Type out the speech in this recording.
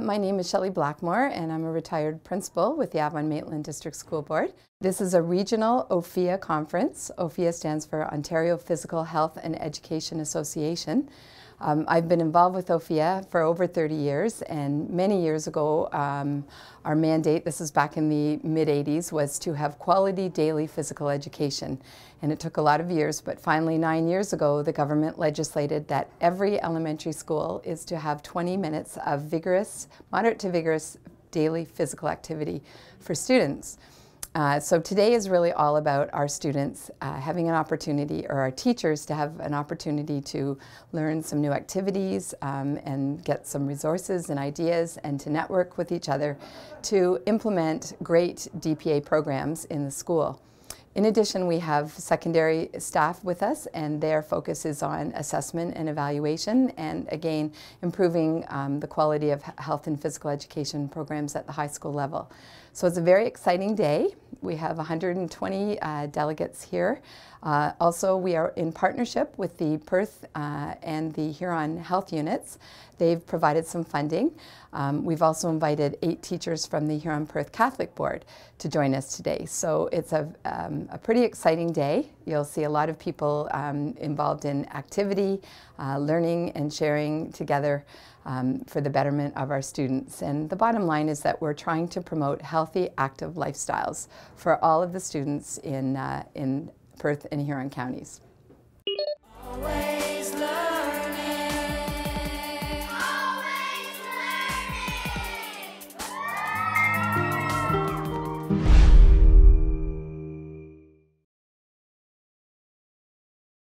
My name is Shelley Blackmore and I'm a retired principal with the Avon Maitland District School Board. This is a regional OPHEA conference. OPHEA stands for Ontario Physical Health and Education Association. I've been involved with OPHEA for over 30 years, and many years ago our mandate, this is back in the mid-80s, was to have quality daily physical education. And it took a lot of years, but finally 9 years ago the government legislated that every elementary school is to have 20 minutes of vigorous, moderate to vigorous daily physical activity for students. So today is really all about our students having an opportunity, or our teachers to have an opportunity to learn some new activities and get some resources and ideas, and to network with each other to implement great DPA programs in the school. In addition, we have secondary staff with us, and their focus is on assessment and evaluation, and again improving the quality of health and physical education programs at the high school level. So it's a very exciting day. We have 120 delegates here. Also, we are in partnership with the Perth and the Huron Health Units. They've provided some funding. We've also invited 8 teachers from the Huron-Perth Catholic Board to join us today. So it's a pretty exciting day. You'll see a lot of people involved in activity, learning and sharing together for the betterment of our students. And the bottom line is that we're trying to promote healthy, active lifestyles for all of the students in Perth and Huron counties.